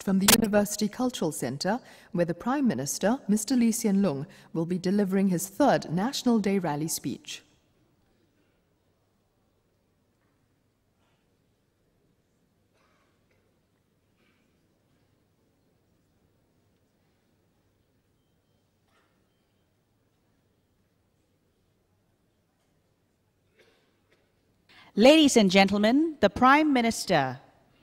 from the University Cultural Centre, where the Prime Minister, Mr. Hsien Loong, will be delivering his third National Day rally speech. Ladies and gentlemen, the Prime Minister.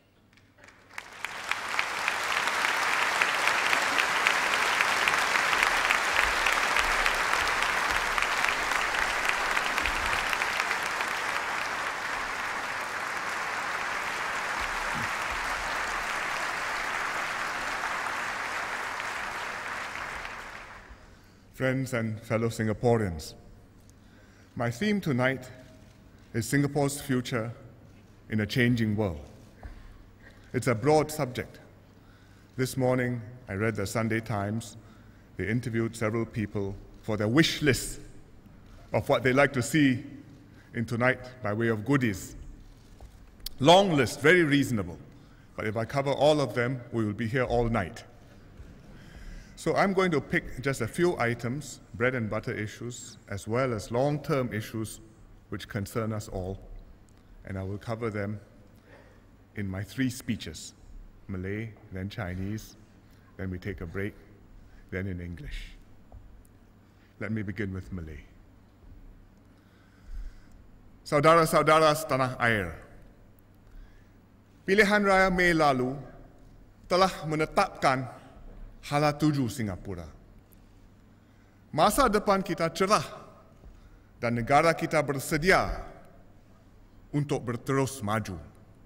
Friends and fellow Singaporeans, my theme tonight is Singapore's future in a changing world. It's a broad subject. This morning, I read the Sunday Times. They interviewed several people for their wish list of what they'd like to see in tonight by way of goodies. Long list, very reasonable. But if I cover all of them, we will be here all night. So I'm going to pick just a few items, bread and butter issues, as well as long-term issues which concern us all, and I will cover them in my three speeches, Malay, then Chinese, then we take a break, then in English. Let me begin with Malay. Saudara-saudara setanah air, pilihan raya Mei lalu telah menetapkan hala tuju Singapura. Masa depan kita cerah dan negara kita bersedia untuk berterus maju.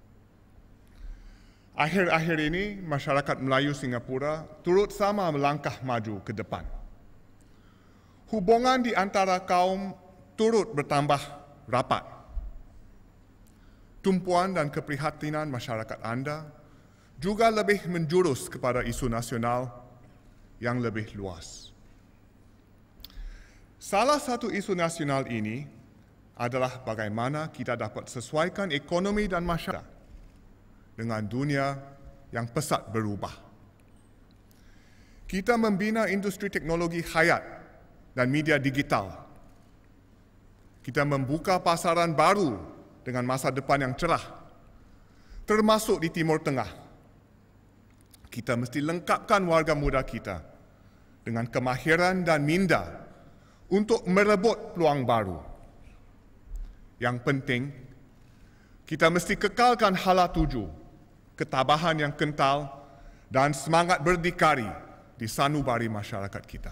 Akhir-akhir ini, masyarakat Melayu Singapura turut sama melangkah maju ke depan. Hubungan di antara kaum turut bertambah rapat. Tumpuan dan keprihatinan masyarakat anda juga lebih menjurus kepada isu nasional yang lebih luas. Salah satu isu nasional ini adalah bagaimana kita dapat sesuaikan ekonomi dan masyarakat dengan dunia yang pesat berubah. Kita membina industri teknologi hayat dan media digital. Kita membuka pasaran baru dengan masa depan yang cerah, termasuk di Timur Tengah. Kita mesti lengkapkan warga muda kita dengan kemahiran dan minda untuk merebut peluang baru. Yang penting, kita mesti kekalkan hala tuju, ketabahan yang kental dan semangat berdikari di sanubari masyarakat kita.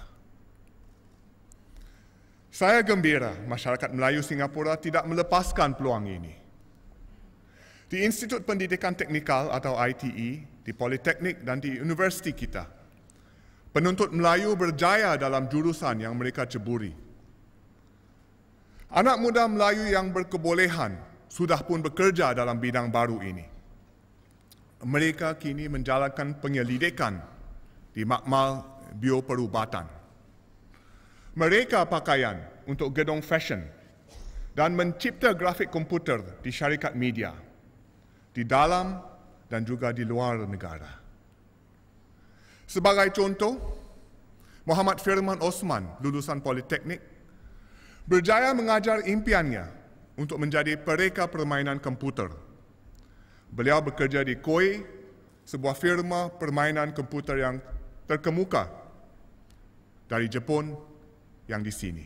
Saya gembira masyarakat Melayu Singapura tidak melepaskan peluang ini. Di Institut Pendidikan Teknikal atau ITE, di Politeknik dan di universiti kita, penuntut Melayu berjaya dalam jurusan yang mereka ceburi. Anak muda Melayu yang berkebolehan sudah pun bekerja dalam bidang baru ini. Mereka kini menjalankan penyelidikan di makmal bioperubatan. Mereka pakaian untuk gedung fashion dan mencipta grafik komputer di syarikat media, di dalam dan juga di luar negara. Sebagai contoh, Muhammad Firman Osman, lulusan Politeknik, berjaya mengajar impiannya untuk menjadi pereka permainan komputer. Beliau bekerja di Koei, sebuah firma permainan komputer yang terkemuka dari Jepun yang di sini.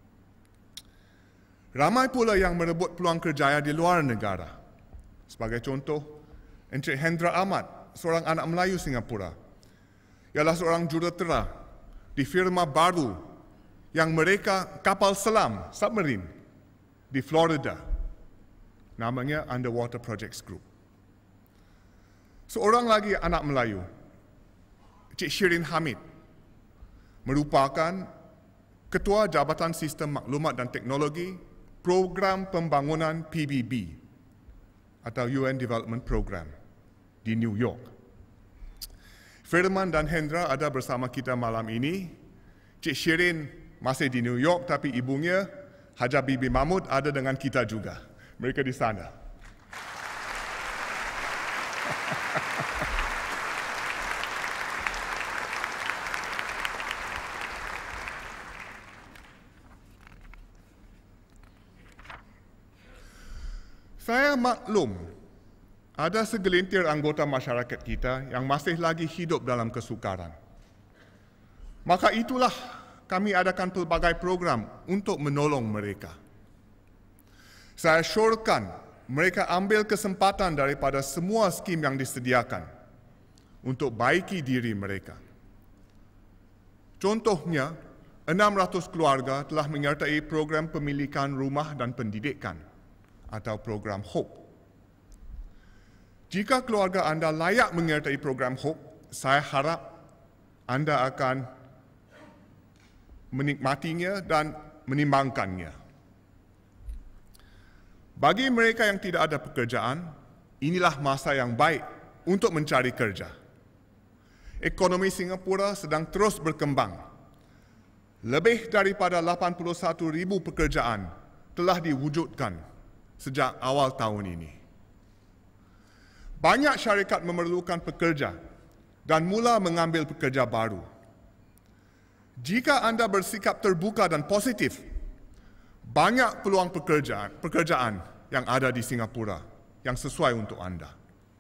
Ramai pula yang merebut peluang kerjaya di luar negara. Sebagai contoh, Encik Hendra Ahmad, seorang anak Melayu Singapura, ialah seorang jurutera di firma baru yang mereka kapal selam, submarine, di Florida. Namanya Underwater Projects Group. Seorang lagi anak Melayu, Cik Shirin Hamid, merupakan Ketua Jabatan Sistem Maklumat dan Teknologi Program Pembangunan PBB atau UN Development Program di New York. Firman dan Hendra ada bersama kita malam ini. Cik Shirin masih di New York, tapi ibunya, Haja Bibi Mahmud, ada dengan kita juga. Mereka di sana. Saya maklum ada segelintir anggota masyarakat kita yang masih lagi hidup dalam kesukaran. Maka itulah kami adakan pelbagai program untuk menolong mereka. Saya syorkan mereka ambil kesempatan daripada semua skim yang disediakan untuk baiki diri mereka. Contohnya, 600 keluarga telah menyertai program pemilikan rumah dan pendidikan atau program HOPE. Jika keluarga anda layak menyertai program HOPE, saya harap anda akan menikmatinya dan menimbangkannya. Bagi mereka yang tidak ada pekerjaan, inilah masa yang baik untuk mencari kerja. Ekonomi Singapura sedang terus berkembang. Lebih daripada 81,000 pekerjaan telah diwujudkan sejak awal tahun ini. Banyak syarikat memerlukan pekerja dan mula mengambil pekerja baru. Jika anda bersikap terbuka dan positif, banyak peluang pekerjaan yang ada di Singapura yang sesuai untuk anda.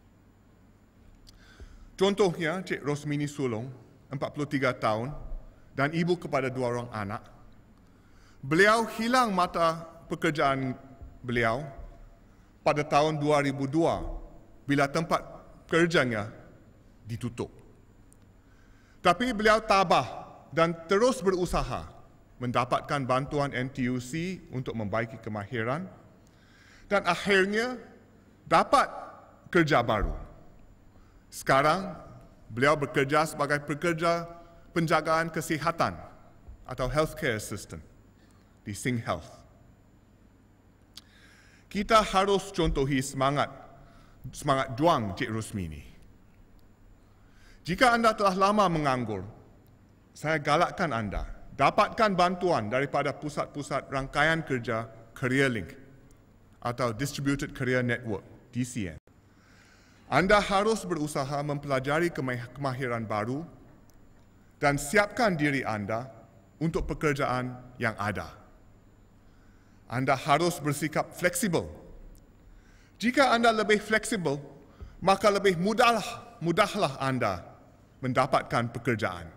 Contohnya, Cik Rosmini Sulong, 43 tahun, dan ibu kepada 2 orang anak. Beliau hilang mata pekerjaan beliau pada tahun 2002 bila tempat kerjanya ditutup. Tapi beliau tabah dan terus berusaha mendapatkan bantuan NTUC untuk membaiki kemahiran dan akhirnya dapat kerja baru. Sekarang, beliau bekerja sebagai pekerja penjagaan kesihatan atau healthcare assistant di Sing Health. Kita harus contohi semangat juang Cik Rosmini. Jika anda telah lama menganggur, saya galakkan anda dapatkan bantuan daripada pusat-pusat rangkaian kerja Career Link atau Distributed Career Network, Hsien. Anda harus berusaha mempelajari kemahiran baru dan siapkan diri anda untuk pekerjaan yang ada. Anda harus bersikap fleksibel. Jika anda lebih fleksibel, maka lebih mudahlah anda mendapatkan pekerjaan.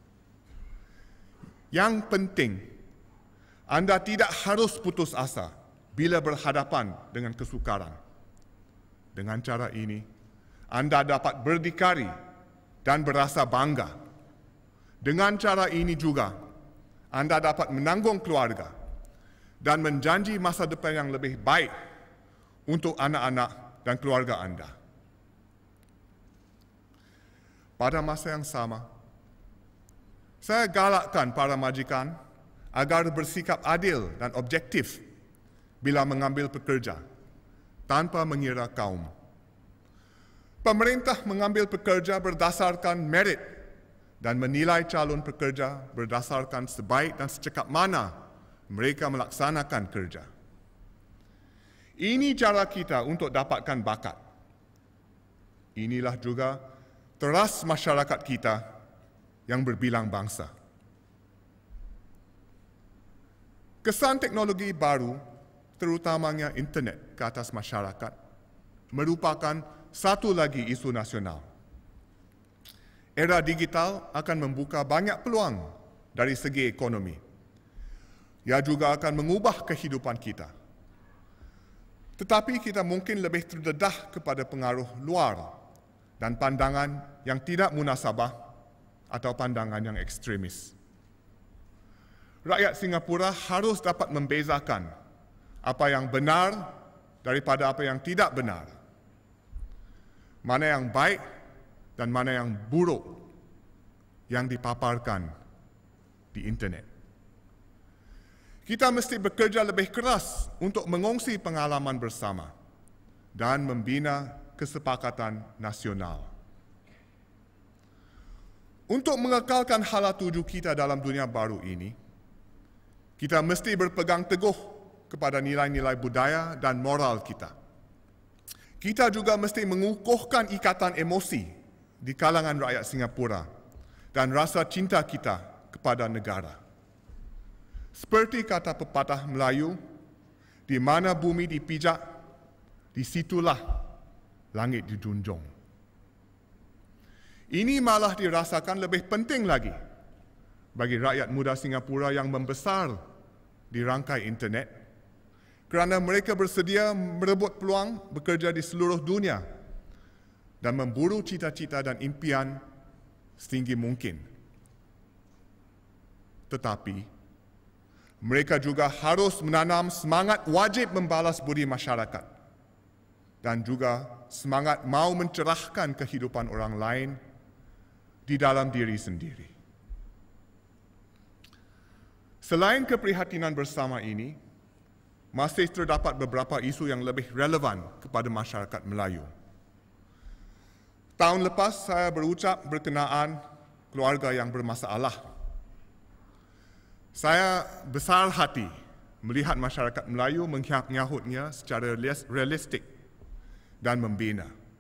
Yang penting, anda tidak harus putus asa bila berhadapan dengan kesukaran. Dengan cara ini, anda dapat berdikari dan berasa bangga. Dengan cara ini juga, anda dapat menanggung keluarga dan menjanji masa depan yang lebih baik untuk anak-anak dan keluarga anda. Pada masa yang sama, saya galakkan para majikan agar bersikap adil dan objektif bila mengambil pekerja, tanpa mengira kaum. Pemerintah mengambil pekerja berdasarkan merit dan menilai calon pekerja berdasarkan sebaik dan secekap mana mereka melaksanakan kerja. Ini cara kita untuk dapatkan bakat. Inilah juga teras masyarakat kita yang berbilang bangsa. Kesan teknologi baru, terutamanya internet ke atas masyarakat, merupakan satu lagi isu nasional. Era digital akan membuka banyak peluang dari segi ekonomi. Ia juga akan mengubah kehidupan kita. Tetapi kita mungkin lebih terdedah kepada pengaruh luar dan pandangan yang tidak munasabah atau pandangan yang ekstremis. Rakyat Singapura harus dapat membezakan apa yang benar daripada apa yang tidak benar. Mana yang baik dan mana yang buruk yang dipaparkan di internet. Kita mesti bekerja lebih keras untuk mengongsi pengalaman bersama dan membina kesepakatan nasional. Untuk mengekalkan hala tuju kita dalam dunia baru ini, kita mesti berpegang teguh kepada nilai-nilai budaya dan moral kita. Kita juga mesti mengukuhkan ikatan emosi di kalangan rakyat Singapura dan rasa cinta kita kepada negara. Seperti kata pepatah Melayu, di mana bumi dipijak, disitulah langit dijunjung. Ini malah dirasakan lebih penting lagi bagi rakyat muda Singapura yang membesar di rangkai internet kerana mereka bersedia merebut peluang bekerja di seluruh dunia dan memburu cita-cita dan impian setinggi mungkin. Tetapi, mereka juga harus menanam semangat wajib membalas budi masyarakat dan juga semangat mau mencerahkan kehidupan orang lain di dalam diri sendiri. Selain keprihatinan bersama ini, masih terdapat beberapa isu yang lebih relevan kepada masyarakat Melayu. Tahun lepas saya berucap berkenaan keluarga yang bermasalah. Saya besar hati melihat masyarakat Melayu menyahutnya secara realistik dan membina.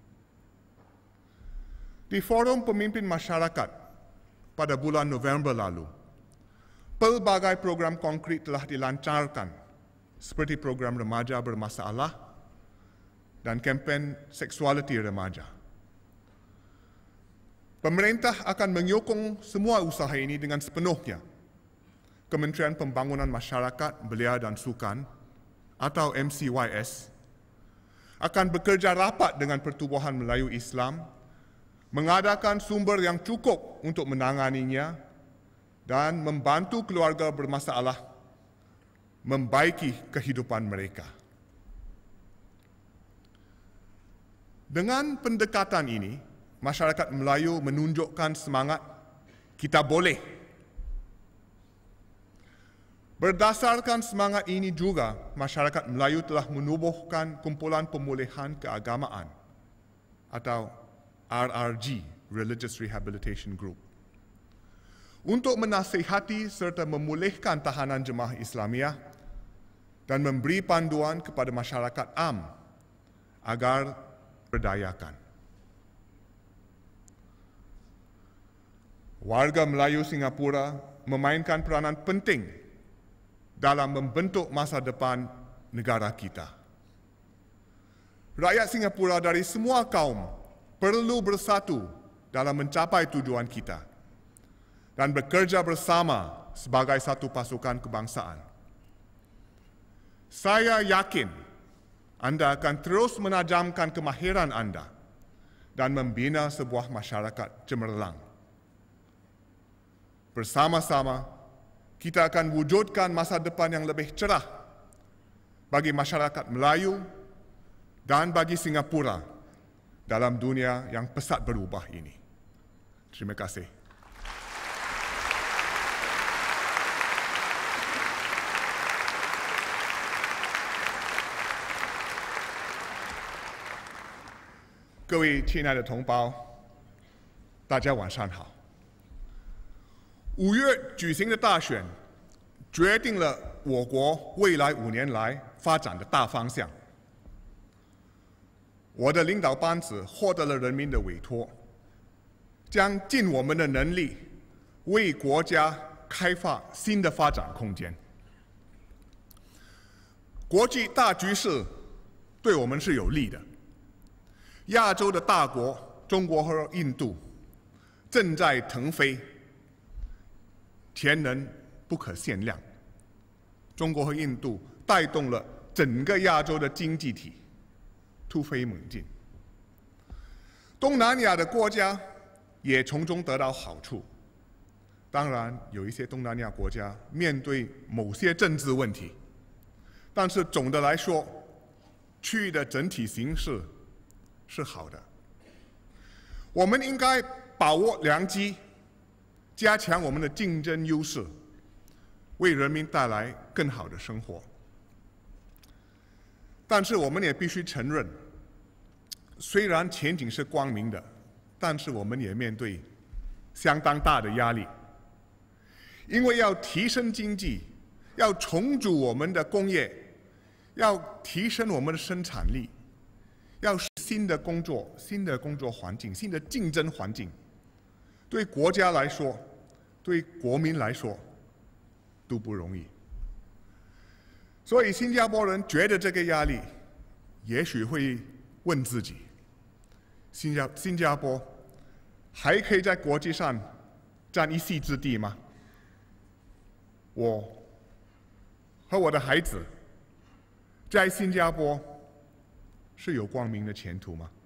Di forum pemimpin masyarakat pada bulan November lalu, pelbagai program konkret telah dilancarkan seperti program remaja bermasalah dan kempen seksualiti remaja. Pemerintah akan menyokong semua usaha ini dengan sepenuhnya. Kementerian Pembangunan Masyarakat, Belia dan Sukan atau MCYS akan bekerja rapat dengan Pertubuhan Melayu Islam, mengadakan sumber yang cukup untuk menanganinya dan membantu keluarga bermasalah membaiki kehidupan mereka. Dengan pendekatan ini, masyarakat Melayu menunjukkan semangat kita boleh. Berdasarkan semangat ini juga, masyarakat Melayu telah menubuhkan Kumpulan Pemulihan Keagamaan atau RRG, Religious Rehabilitation Group, untuk menasihati serta memulihkan tahanan jemaah Islamiah dan memberi panduan kepada masyarakat am agar berdayakan. Warga Melayu Singapura memainkan peranan penting dalam membentuk masa depan negara kita. Rakyat Singapura dari semua kaum perlu bersatu dalam mencapai tujuan kita dan bekerja bersama sebagai satu pasukan kebangsaan. Saya yakin anda akan terus menajamkan kemahiran anda dan membina sebuah masyarakat cemerlang. Bersama-sama, kita akan wujudkan masa depan yang lebih cerah bagi masyarakat Melayu dan bagi Singapura dalam dunia yang pesat berubah ini. Terima kasih. 各位亲爱的同胞，大家晚上好。5月举行的大选，决定了我国未来5年来发展的大方向。我的领导班子获得了人民的委托，将尽我们的能力为国家开发新的发展空间。国际大局势对我们是有利的。亚洲的大国中国和印度正在腾飞，潜能不可限量。中国和印度带动了整个亚洲的经济体突飞猛进，东南亚的国家也从中得到好处。当然，有一些东南亚国家面对某些政治问题，但是总的来说，区域的整体形势是好的。我们应该把握良机，加强我们的竞争优势，为人民带来更好的生活。但是我们也必须承认，虽然前景是光明的，但是我们也面对相当大的压力。因为要提升经济，要重组我们的工业，要提升我们的生产力，要新的工作环境、新的竞争环境，对国家来说，对国民来说都不容易。所以新加坡人觉得这个压力也许会问自己：新加坡还可以在国际上占一席之地吗？我和我的孩子在新加坡是有光明的前途吗？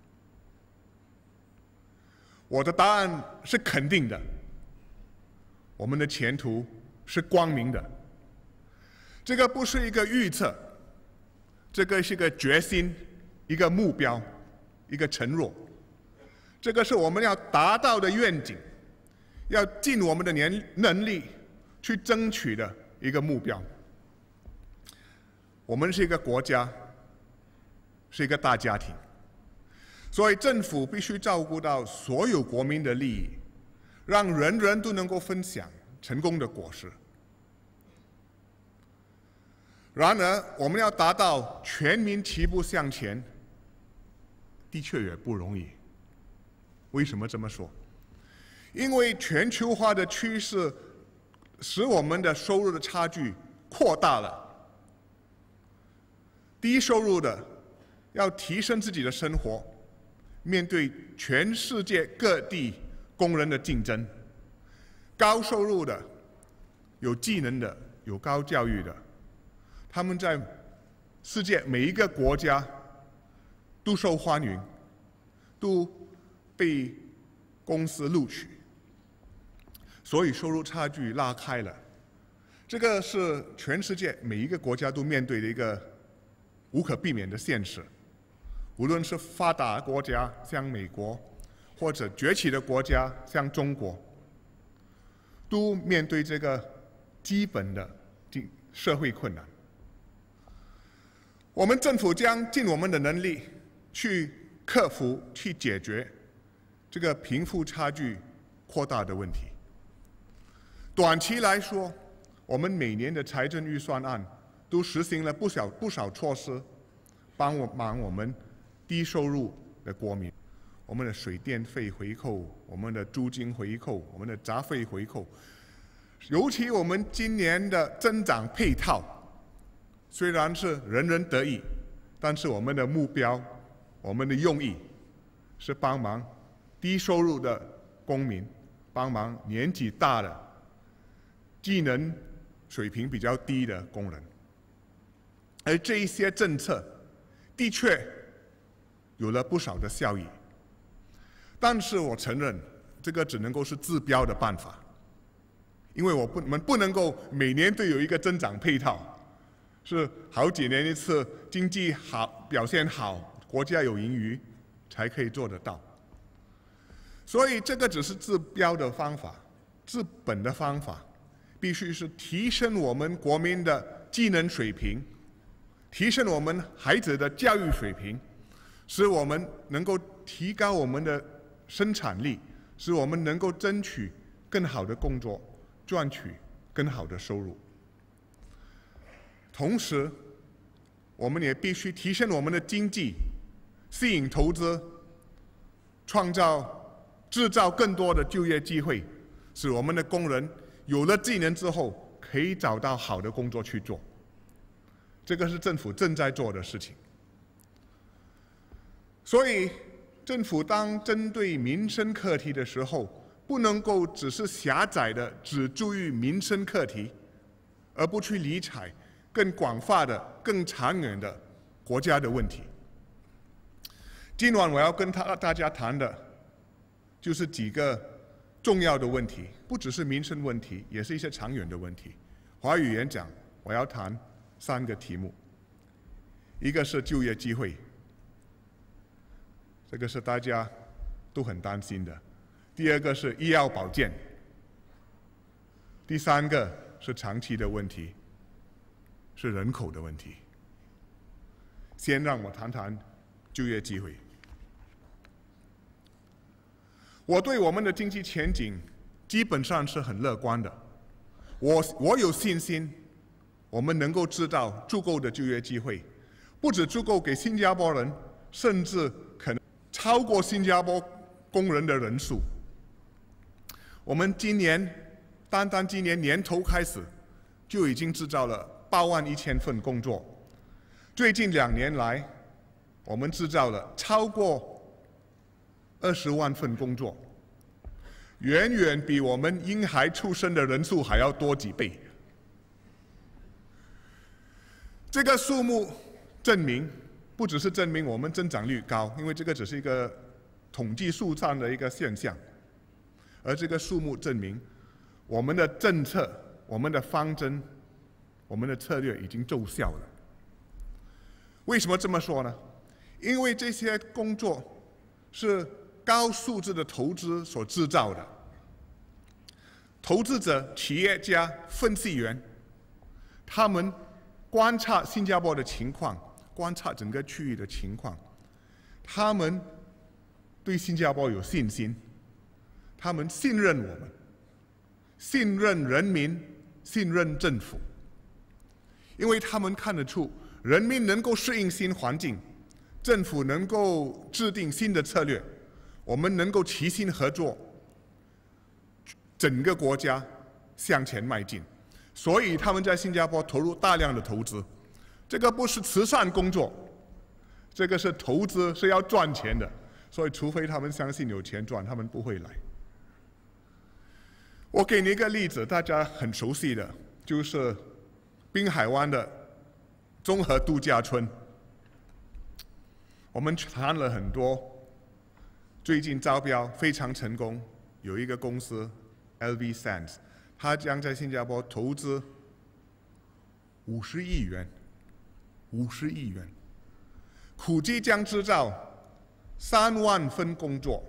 我的答案是肯定的，我们的前途是光明的。这个不是一个预测，这个是一个决心，一个目标，一个承诺。这个是我们要达到的愿景，要尽我们的能力去争取的一个目标。我们是一个国家，是一个大家庭，所以政府必须照顾到所有国民的利益，让人人都能够分享成功的果实。然而，我们要达到全民齐步向前，的确也不容易。为什么这么说？因为全球化的趋势使我们的收入的差距扩大了。低收入的要提升自己的生活，面对全世界各地工人的竞争；高收入的、有技能的、有高教育的，他们在世界每一个国家都受欢迎，都被公司录取，所以收入差距拉开了。这个是全世界每一个国家都面对的一个无可避免的现实。无论是发达国家像美国，或者崛起的国家像中国，都面对这个基本的社会困难。我们政府将尽我们的能力去克服、去解决这个贫富差距扩大的问题。短期来说，我们每年的财政预算案都实行了不少措施，帮忙我们低收入的国民。我们的水电费回扣，我们的租金回扣，我们的杂费回扣，尤其我们今年的增长配套，虽然是人人得益，但是我们的目标、我们的用意是帮忙低收入的公民，帮忙年纪大的、技能水平比较低的工人。而这一些政策的确有了不少的效益，但是我承认这个只能够是治标的办法，因为我们不能够每年都有一个增长配套，是好几年一次，经济好表现好，国家有盈余才可以做得到。所以这个只是治标的方法，治本的方法必须是提升我们国民的技能水平，提升我们孩子的教育水平，使我们能够提高我们的生产力，使我们能够争取更好的工作，赚取更好的收入。同时，我们也必须提升我们的经济，吸引投资，制造更多的就业机会，使我们的工人有了技能之后，可以找到好的工作去做。这个是政府正在做的事情。所以，政府当针对民生课题的时候，不能够只是狭窄的只注意民生课题，而不去理睬更广泛的、更长远的国家的问题。今晚我要跟大家谈的，就是几个重要的问题，不只是民生问题，也是一些长远的问题。华语演讲我要谈3个题目，一个是就业机会，这个是大家都很担心的；第二个是医药保健；第3个是长期的问题，是人口的问题。先让我谈谈就业机会。我对我们的经济前景基本上是很乐观的，我有信心，我们能够制造足够的就业机会，不只足够给新加坡人，甚至可能超过新加坡工人的人数。我们单单今年年头开始，就已经制造了81000份工作。最近2年来， 我们制造了超过20万份工作，远远比我们婴孩出生的人数还要多几倍。这个数目证明，不只是证明我们增长率高，因为这个只是一个统计数上的一个现象，而这个数目证明我们的政策、我们的方针、我们的策略已经奏效了。为什么这么说呢？因为这些工作是高素质的投资所制造的。投资者、企业家、分析员，他们观察新加坡的情况，观察整个区域的情况，他们对新加坡有信心，他们信任我们，信任人民，信任政府，因为他们看得出人民能够适应新环境，政府能够制定新的策略，我们能够齐心合作，整个国家向前迈进。所以他们在新加坡投入大量的投资，这个不是慈善工作，这个是投资，是要赚钱的。所以除非他们相信有钱赚，他们不会来。我给你一个例子，大家很熟悉的，就是滨海湾的综合度假村。我们谈了很多，最近招标非常成功，有一个公司 LV Sands， 它将在新加坡投资50亿元，50亿元，估计将制造3万份工作。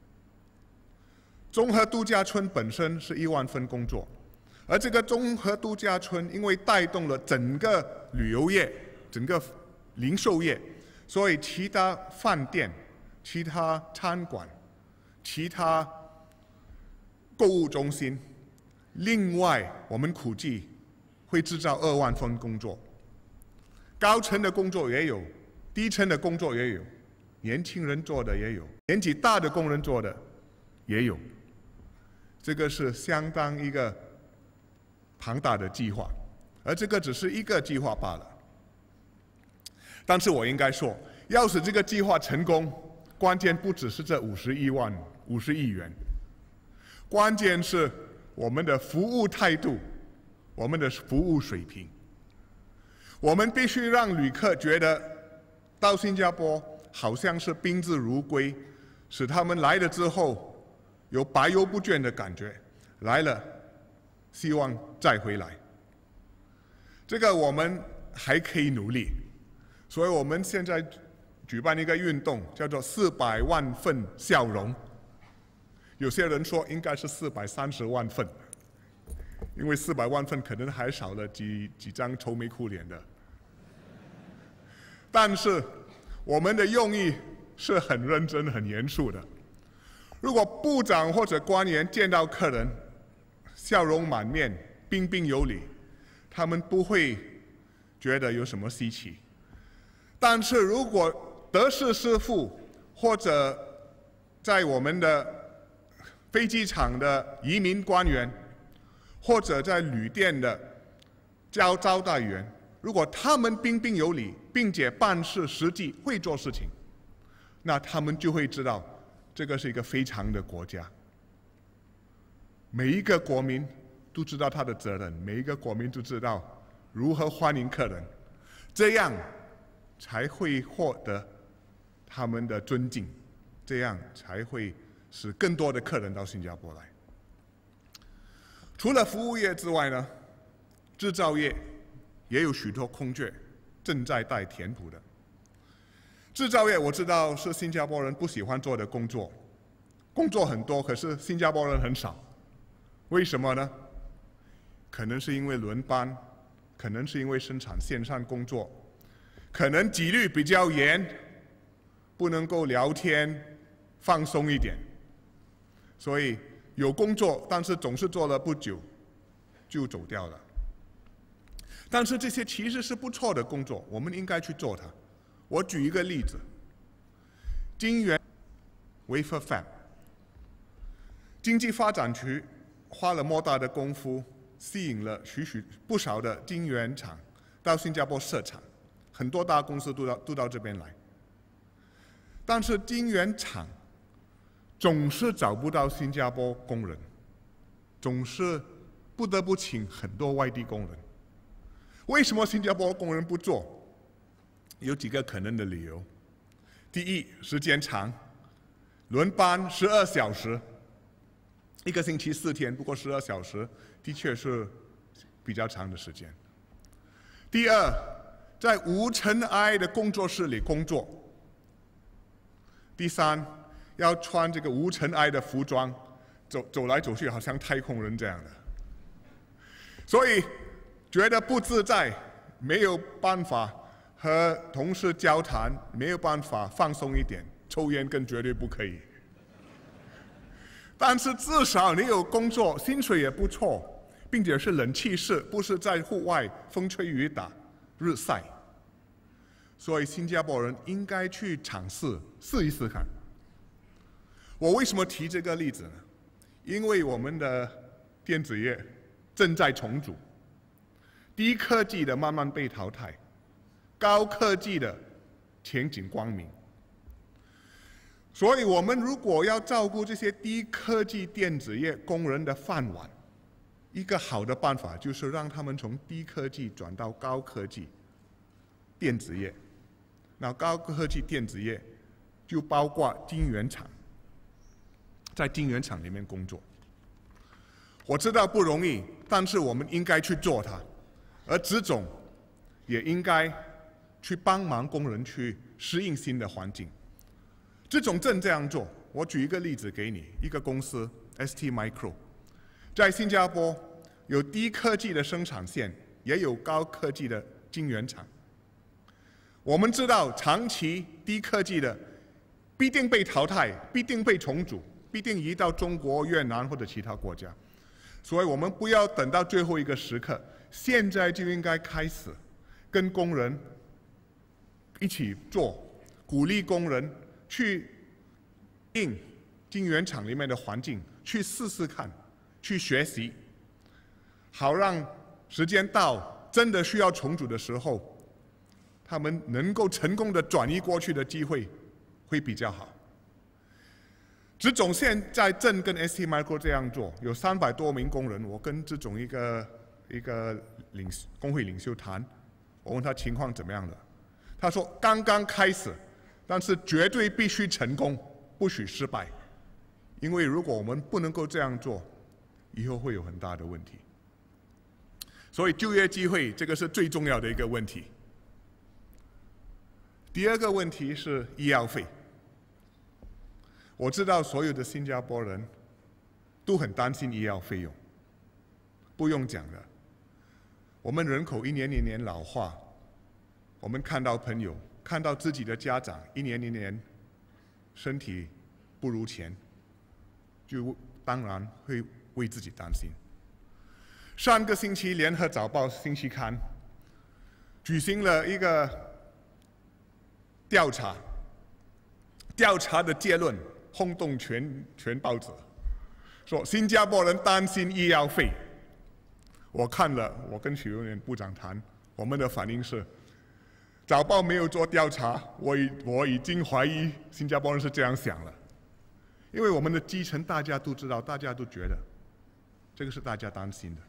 综合度假村本身是1万份工作，而这个综合度假村因为带动了整个旅游业、整个零售业，所以其他饭店、其他餐馆、其他购物中心，另外我们估计会制造2万份工作。高层的工作也有，低层的工作也有，年轻人做的也有，年纪大的工人做的也有。这个是相当一个庞大的计划，而这个只是一个计划罢了。但是我应该说，要使这个计划成功，关键不只是这50亿元，关键是我们的服务态度，我们的服务水平。我们必须让旅客觉得到新加坡好像是宾至如归，使他们来了之后有百忧不倦的感觉，来了希望再回来。这个我们还可以努力，所以我们现在举办一个运动，叫做400万份笑容。有些人说应该是430万份，因为400万份可能还少了几张愁眉苦脸的。但是我们的用意是很认真、很严肃的。如果部长或者官员见到客人笑容满面、彬彬有礼，他们不会觉得有什么稀奇。但是如果德士师傅或者在我们的飞机场的移民官员，或者在旅店的招待员，如果他们彬彬有礼，并且办事实际，会做事情，那他们就会知道这个是一个非常的国家。每一个国民都知道他的责任，每一个国民都知道如何欢迎客人，这样才会获得他们的尊敬，这样才会使更多的客人到新加坡来。除了服务业之外呢，制造业也有许多空缺正在待填补的。制造业我知道是新加坡人不喜欢做的工作，工作很多，可是新加坡人很少。为什么呢？可能是因为轮班，可能是因为生产线上工作，可能纪律比较严，不能够聊天放松一点，所以有工作，但是总是做了不久就走掉了。但是这些其实是不错的工作，我们应该去做它。我举一个例子，金源 Wafer Fab， 经济发展局花了莫大的功夫，吸引了不少的晶圆厂到新加坡设厂，很多大公司都到这边来。 但是晶圆厂总是找不到新加坡工人，总是不得不请很多外地工人。为什么新加坡工人不做？有几个可能的理由。第一，时间长，轮班12小时，一个星期4天，不过12小时的确是比较长的时间。第二，在无尘埃的工作室里工作。第三，要穿这个无尘埃的服装，走来走去，好像太空人这样的，所以觉得不自在，没有办法和同事交谈，没有办法放松一点，抽烟更绝对不可以。但是至少你有工作，薪水也不错，并且是冷气室，不是在户外风吹雨打、日晒。所以新加坡人应该去尝试试一试看。我为什么提这个例子呢？因为我们的电子业正在重组，低科技的慢慢被淘汰，高科技的前景光明。所以我们如果要照顾这些低科技电子业工人的饭碗，一个好的办法就是让他们从低科技转到高科技电子业。那高科技电子业就包括晶圆厂，在晶圆厂里面工作。我知道不容易，但是我们应该去做它，而职总也应该去帮忙工人去适应新的环境。职总正这样做。我举一个例子给你，一个公司 ST Micro， 在新加坡有低科技的生产线，也有高科技的晶圆厂。我们知道，长期低科技的必定被淘汰，必定被重组，必定移到中国、越南或者其他国家。所以我们不要等到最后一个时刻，现在就应该开始跟工人一起做，鼓励工人去应晶圆厂里面的环境，去试试看，去学习，好让时间到真的需要重组的时候，他们能够成功的转移过去的机会会比较好。职总现在正跟 ST Micro 这样做，有300多名工人。我跟职总一个工会领袖谈，我问他情况怎么样了，他说刚刚开始，但是绝对必须成功，不许失败。因为如果我们不能够这样做，以后会有很大的问题。所以就业机会这个是最重要的一个问题。第二个问题是医药费。我知道所有的新加坡人都很担心医药费用，不用讲的。我们人口一年一年老化，我们看到朋友，看到自己的家长一年一年身体不如前，就当然会为自己担心。上个星期，《联合早报》星期刊举行了一个调查，调查的结论轰动全报纸，说新加坡人担心医药费。我看了，我跟许永年部长谈，我们的反应是，早报没有做调查，我已经怀疑新加坡人是这样想了，因为我们的基层大家都知道，大家都觉得，这个是大家担心的。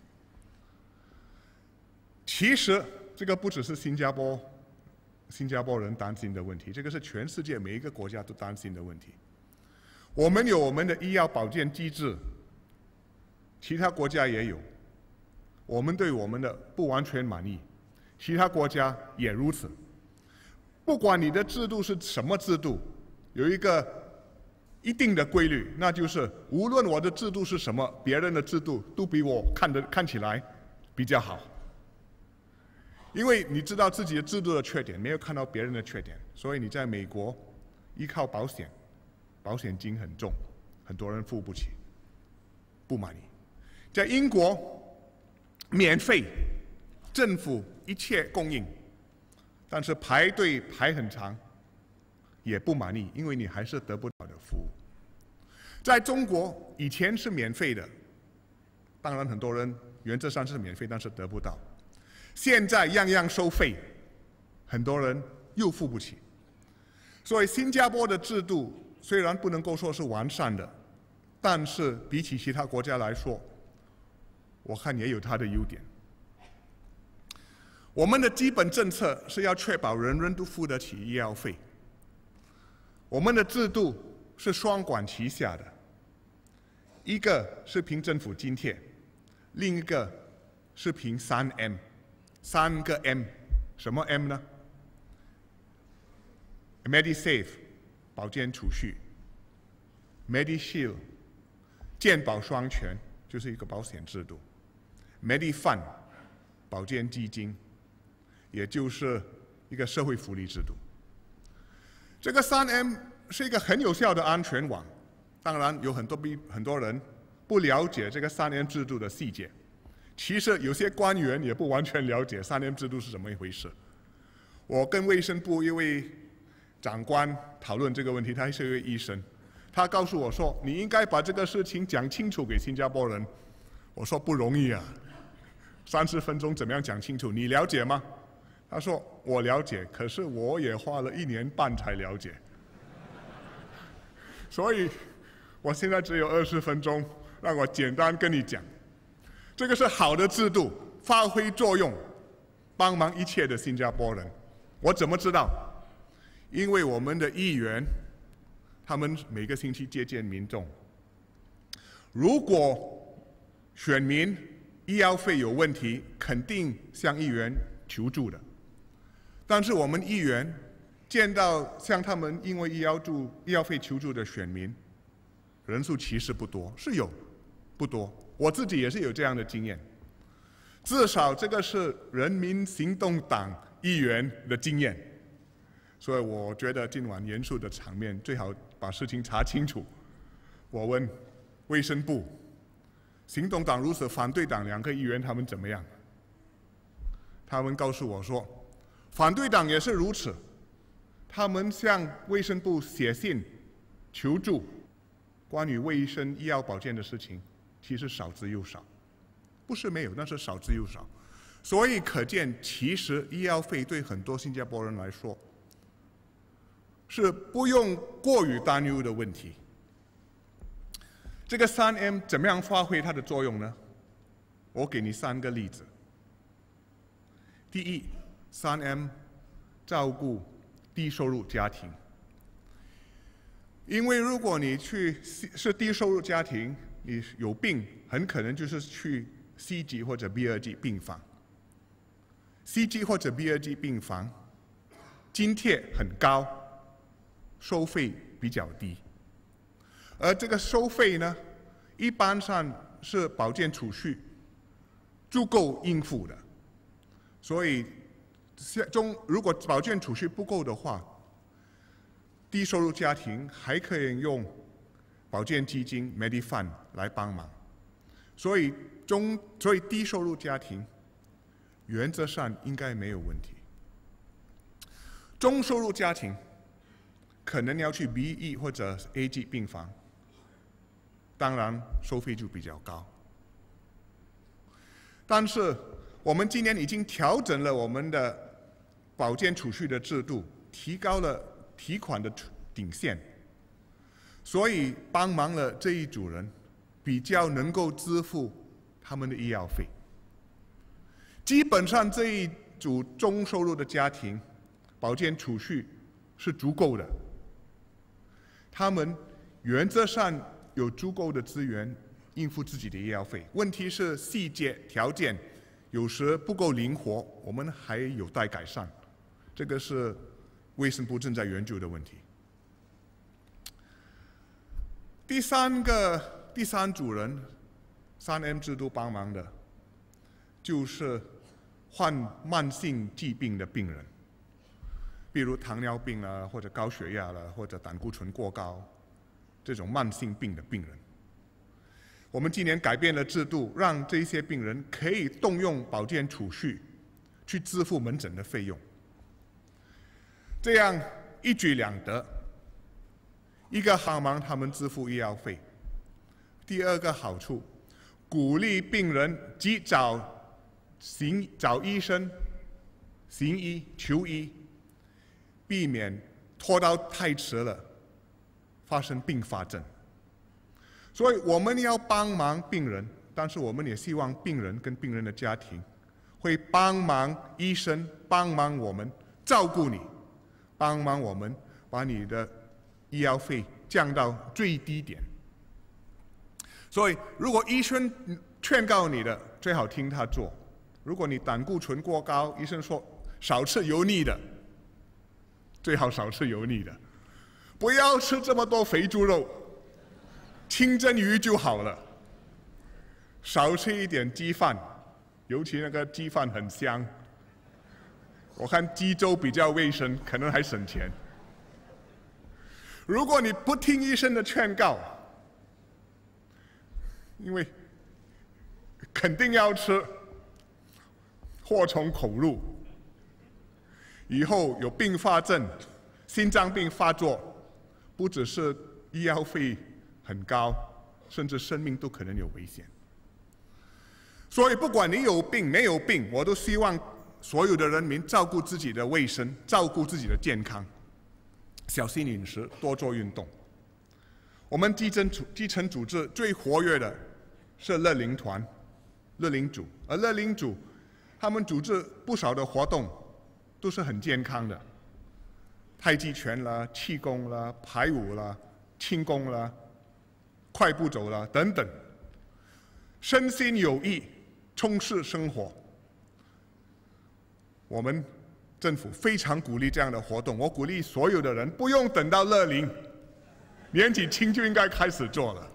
其实这个不只是新加坡人担心的问题，这个是全世界每一个国家都担心的问题。我们有我们的医药保健机制，其他国家也有。我们对我们的不完全满意，其他国家也如此。不管你的制度是什么制度，有一个一定的规律，那就是无论我的制度是什么，别人的制度都比我看起来比较好。因为你知道自己的制度的缺点，没有看到别人的缺点，所以你在美国依靠保险，保险金很重，很多人付不起，不满意。在英国，免费，政府一切供应，但是排队排很长，也不满意，因为你还是得不到的服务。在中国，以前是免费的，当然很多人原则上是免费，但是得不到。现在样样收费，很多人又付不起。 所以新加坡的制度虽然不能够说是完善的，但是比起其他国家来说，我看也有它的优点。我们的基本政策是要确保人人都付得起医药费。我们的制度是双管齐下的，一个是凭政府津贴，另一个是凭3M， 3个 M， 什么 M 呢？ MediSave 保健储蓄， MediShield 健保双全，就是一个保险制度， MediFund 保健基金，也就是一个社会福利制度。这个3M 是一个很有效的安全网，当然有很多人不了解这个3M 制度的细节，其实有些官员也不完全了解3M 制度是怎么一回事。我跟卫生部一位长官讨论这个问题，他是一位医生，他告诉我说：“你应该把这个事情讲清楚给新加坡人。”我说：“不容易啊，30分钟怎么样讲清楚？你了解吗？”他说：“我了解，可是我也花了1年半才了解。”所以，我现在只有20分钟，让我简单跟你讲，这个是好的制度，发挥作用，帮忙一切的新加坡人。我怎么知道？因为我们的议员，他们每个星期接见民众。如果选民医药费有问题，肯定向议员求助的。但是我们议员见到向他们因为医药费求助的选民，人数其实不多，是有，不多。我自己也是有这样的经验。至少这个是人民行动党议员的经验。所以我觉得今晚严肃的场面最好把事情查清楚。我问卫生部，行动党如此反对党2个议员他们怎么样？他们告诉我说，反对党也是如此，他们向卫生部写信求助，关于卫生医药保健的事情，其实少之又少，不是没有，但是少之又少。所以可见，其实医药费对很多新加坡人来说，是不用过于担忧的问题。这个3M 怎么样发挥它的作用呢？我给你3个例子。第一，3M 照顾低收入家庭，因为如果你是低收入家庭，你有病，很可能就是去 C 级或者 B2级病房。C 级或者 B2级病房津贴很高，收费比较低，而这个收费呢，一般上是保健储蓄足够应付的，所以如果保健储蓄不够的话，低收入家庭还可以用保健基金 MediFund 来帮忙，所以低收入家庭原则上应该没有问题。中收入家庭可能要去 B1或者 A 级病房，当然收费就比较高。但是我们今年已经调整了我们的保健储蓄的制度，提高了提款的顶线，所以帮忙了这一组人比较能够支付他们的医药费。基本上这一组中收入的家庭保健储蓄是足够的，他们原则上有足够的资源应付自己的医药费。问题是细节条件有时不够灵活，我们还有待改善，这个是卫生部正在研究的问题。第三组人3M 制度帮忙的，就是患慢性疾病的病人，比如糖尿病啦，或者高血压啦，或者胆固醇过高，这种慢性病的病人。我们今年改变了制度，让这些病人可以动用保健储蓄去支付门诊的费用，这样一举两得。一个帮忙他们支付医药费，第二个好处，鼓励病人及早找医生、行医、求医，避免拖到太迟了，发生并发症。所以我们要帮忙病人，但是我们也希望病人跟病人的家庭会帮忙医生，帮忙我们照顾你，帮忙我们把你的医药费降到最低点。所以，如果医生劝告你的，最好听他做。如果你胆固醇过高，医生说少吃油腻的，最好少吃油腻的，不要吃这么多肥猪肉，清蒸鱼就好了。少吃一点鸡饭，尤其那个鸡饭很香。我看鸡粥比较卫生，可能还省钱。如果你不听医生的劝告，因为肯定要吃，祸从口入，以后有并发症，心脏病发作，不只是医药费很高，甚至生命都可能有危险。所以不管你有病没有病，我都希望所有的人民照顾自己的卫生，照顾自己的健康，小心饮食，多做运动。我们基层组织最活跃的是乐龄团、乐龄组，而乐龄组他们组织不少的活动，都是很健康的，太极拳啦、气功啦、排舞啦、轻功啦、快步走啦等等，身心有益，充实生活。我们政府非常鼓励这样的活动，我鼓励所有的人不用等到乐龄，年纪轻就应该开始做了。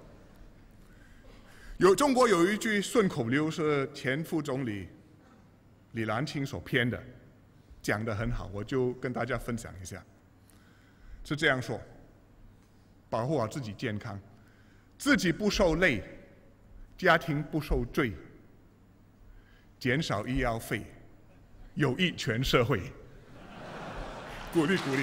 中国有一句顺口溜是前副总理李兰清所编的，讲得很好，我就跟大家分享一下。是这样说：保护好自己健康，自己不受累，家庭不受罪，减少医药费，有益全社会。鼓励鼓励。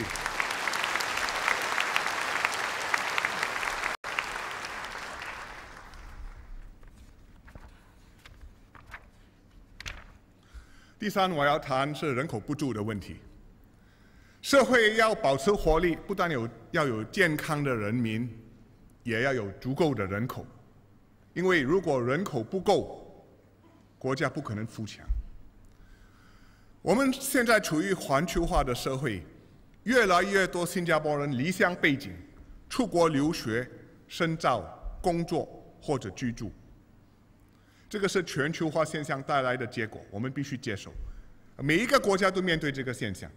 第三，我要谈是人口不足的问题。社会要保持活力，不但要有健康的人民，也要有足够的人口。因为如果人口不够，国家不可能富强。我们现在处于环球化的社会，越来越多新加坡人离乡背井，出国留学、深造、工作或者居住。这个是全球化现象带来的结果，我们必须接受。每一个国家都面对这个现象。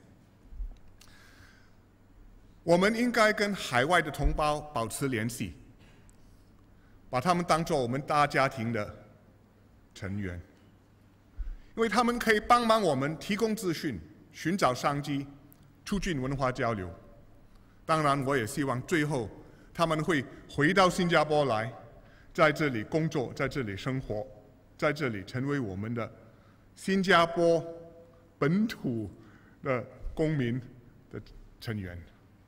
我们应该跟海外的同胞保持联系，把他们当作我们大家庭的成员，因为他们可以帮忙我们提供资讯、寻找商机、促进文化交流。当然，我也希望最后他们会回到新加坡来，在这里工作，在这里生活，在这里成为我们的新加坡本土的公民的成员。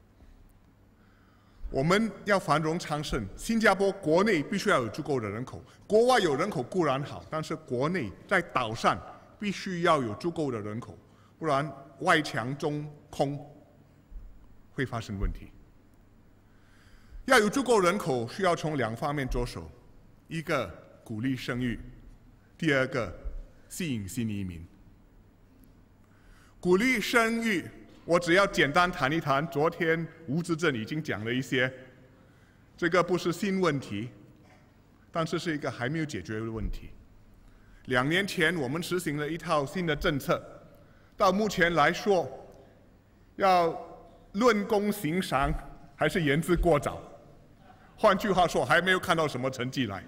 我们要繁荣昌盛，新加坡国内必须要有足够的人口，国外有人口固然好，但是国内在岛上必须要有足够的人口，不然外强中空会发生问题。要有足够人口，需要从两方面着手：一个鼓励生育，第二个吸引新移民。鼓励生育，我只要简单谈一谈。昨天吴志正已经讲了一些，这个不是新问题，但是是一个还没有解决的问题。2年前我们实行了一套新的政策，到目前来说，要论功行赏还是言之过早。换句话说，还没有看到什么成绩来。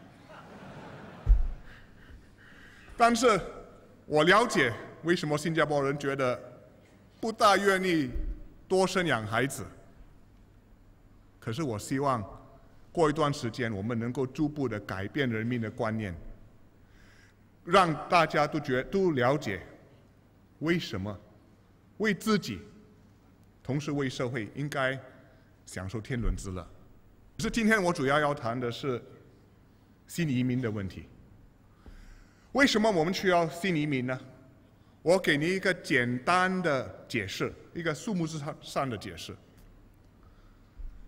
但是我了解为什么新加坡人觉得不大愿意多生养孩子。可是我希望过一段时间，我们能够逐步的改变人民的观念，让大家都了解为什么为自己，同时为社会应该享受天伦之乐。可是今天我主要要谈的是新移民的问题。为什么我们需要新移民呢？我给你一个简单的解释，一个数目上的解释。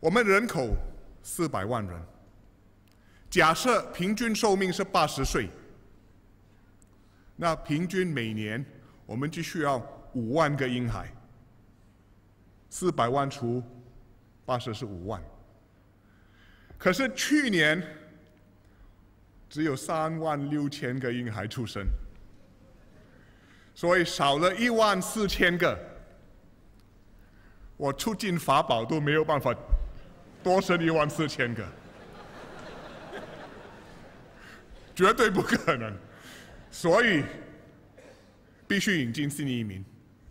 我们人口400万人，假设平均寿命是80岁，那平均每年我们就需要5万个婴孩。400万除80是5万，可是去年只有3万6千个婴孩出生，所以少了1万4千个。我出尽法宝都没有办法多生1万4千个，绝对不可能。所以必须引进新移民。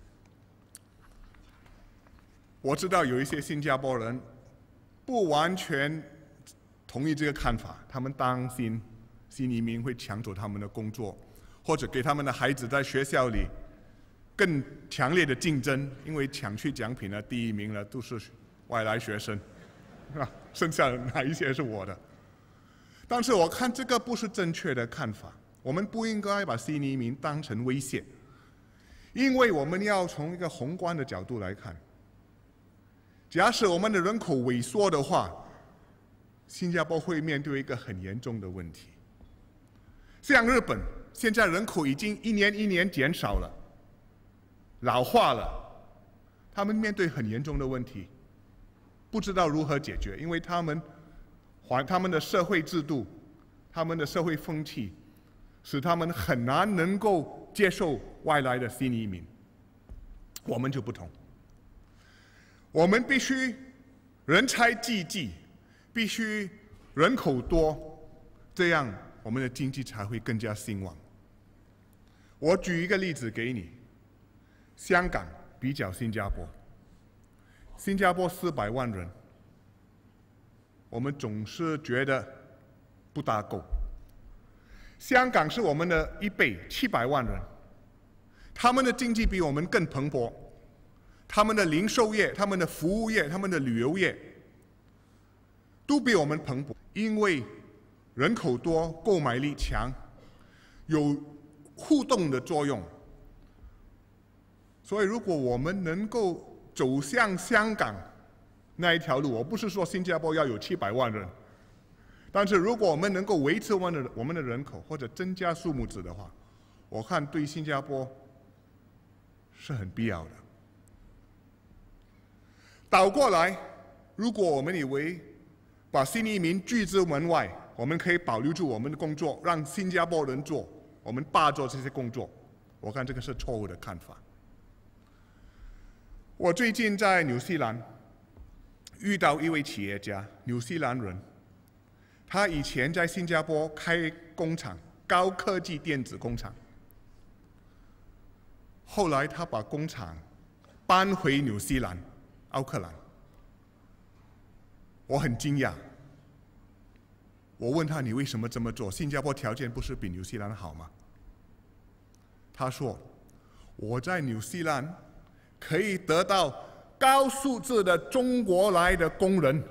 我知道有一些新加坡人不完全同意这个看法，他们担心新移民会抢走他们的工作，或者给他们的孩子在学校里更强烈的竞争，因为抢去奖品的第1名了都是外来学生，剩下的哪一些是我的？但是我看这个不是正确的看法，我们不应该把新移民当成威胁，因为我们要从一个宏观的角度来看。假使我们的人口萎缩的话，新加坡会面对一个很严重的问题。像日本，现在人口已经一年一年减少了，老化了，他们面对很严重的问题，不知道如何解决，因为他们的社会制度、他们的社会风气，使他们很难能够接受外来的新移民。我们就不同。我们必须人才济济，必须人口多，这样我们的经济才会更加兴旺。我举一个例子给你，香港比较新加坡，新加坡400万人，我们总是觉得不大够。香港是我们的1倍，700万人，他们的经济比我们更蓬勃。他们的零售业、他们的服务业、他们的旅游业，都比我们蓬勃，因为人口多、购买力强，有互动的作用。所以，如果我们能够走向香港那一条路，我不是说新加坡要有700万人，但是如果我们能够维持我们的人口或者增加数目字的话，我看对新加坡是很必要的。倒过来，如果我们以为把新移民拒之门外，我们可以保留住我们的工作，让新加坡人做，我们霸做这些工作，我看这个是错误的看法。我最近在纽西兰遇到一位企业家，纽西兰人，他以前在新加坡开工厂，高科技电子工厂，后来他把工厂搬回纽西兰。奥克兰，我很惊讶。我问他：“你为什么这么做？新加坡条件不是比纽西兰好吗？”他说：“我在纽西兰可以得到高素质的中国来的工人，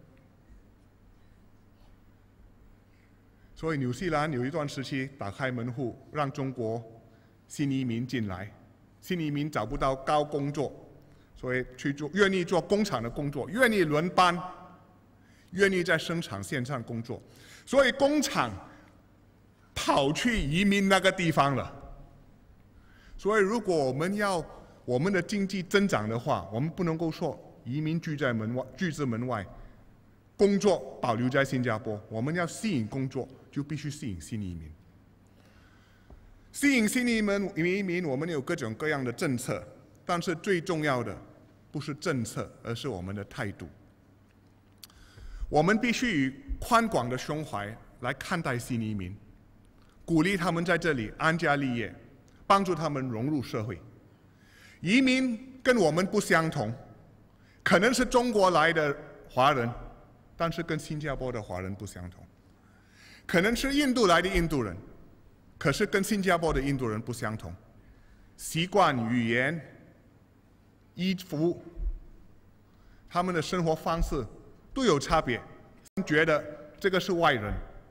所以纽西兰有一段时期打开门户，让中国新移民进来。新移民找不到高工作。”所以愿意做工厂的工作，愿意轮班，愿意在生产线上工作，所以工厂跑去移民那个地方了。所以如果我们要我们的经济增长的话，我们不能够说移民拒之门外，工作保留在新加坡。我们要吸引工作，就必须吸引新移民。吸引新移民，我们有各种各样的政策。但是最重要的不是政策，而是我们的态度。我们必须以宽广的胸怀来看待新移民，鼓励他们在这里安家立业，帮助他们融入社会。移民跟我们不相同，可能是中国来的华人，但是跟新加坡的华人不相同；可能是印度来的印度人，可是跟新加坡的印度人不相同。习惯、语言、衣服，他们的生活方式都有差别，觉得这个是外人，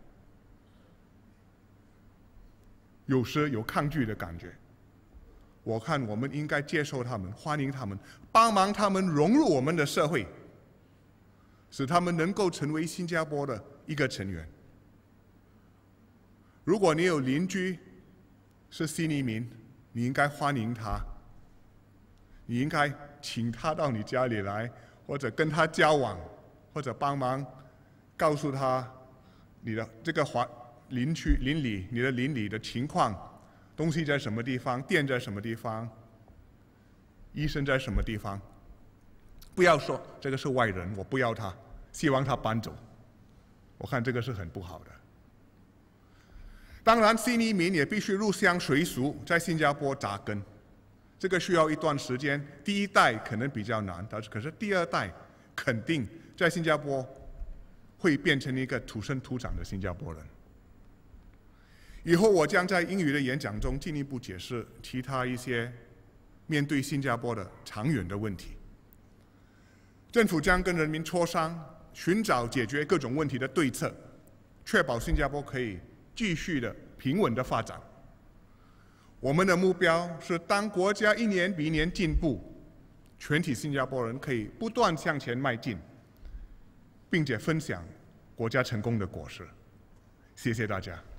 有时有抗拒的感觉。我看我们应该接受他们，欢迎他们，帮忙他们融入我们的社会， 使他们能够成为新加坡的一个成员。如果你有邻居是新移民，你应该欢迎他，你应该请他到你家里来，或者跟他交往，或者帮忙告诉他你的这个邻里你的邻里的情况，东西在什么地方，店在什么地方，医生在什么地方。不要说这个是外人，我不要他，希望他搬走。我看这个是很不好的。当然，新移民也必须入乡随俗，在新加坡扎根，这个需要一段时间。第一代可能比较难，可是第二代肯定在新加坡会变成一个土生土长的新加坡人。以后我将在英语的演讲中进一步解释其他一些面对新加坡的长远的问题。政府将跟人民磋商，寻找解决各种问题的对策，确保新加坡可以继续的平稳的发展。我们的目标是，当国家一年比一年进步，全体新加坡人可以不断向前迈进，并且分享国家成功的果实。谢谢大家。